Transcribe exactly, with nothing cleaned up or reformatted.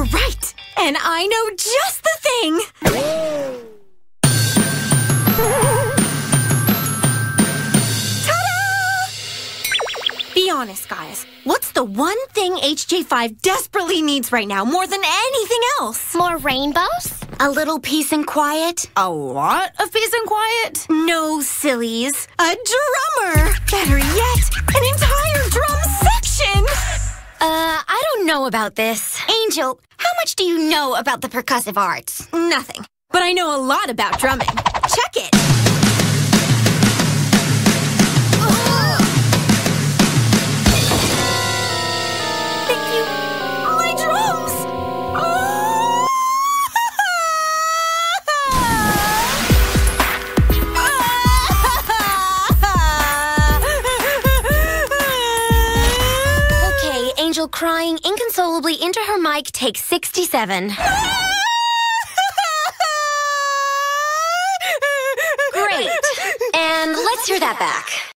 You're right. And I know just the thing. Ta-da! Be honest, guys. What's the one thing H J five desperately needs right now more than anything else? More rainbows? A little peace and quiet? A lot of peace and quiet? No, sillies. A drummer! Better yet, an entire drum section! Uh, I don't know about this. Angel, how much do you know about the percussive arts? Nothing. But I know a lot about drumming. Check it! Thank you. My drums! Okay, Angel crying inconsolably into her mic takes sixty-seven. Great. And let's hear that back.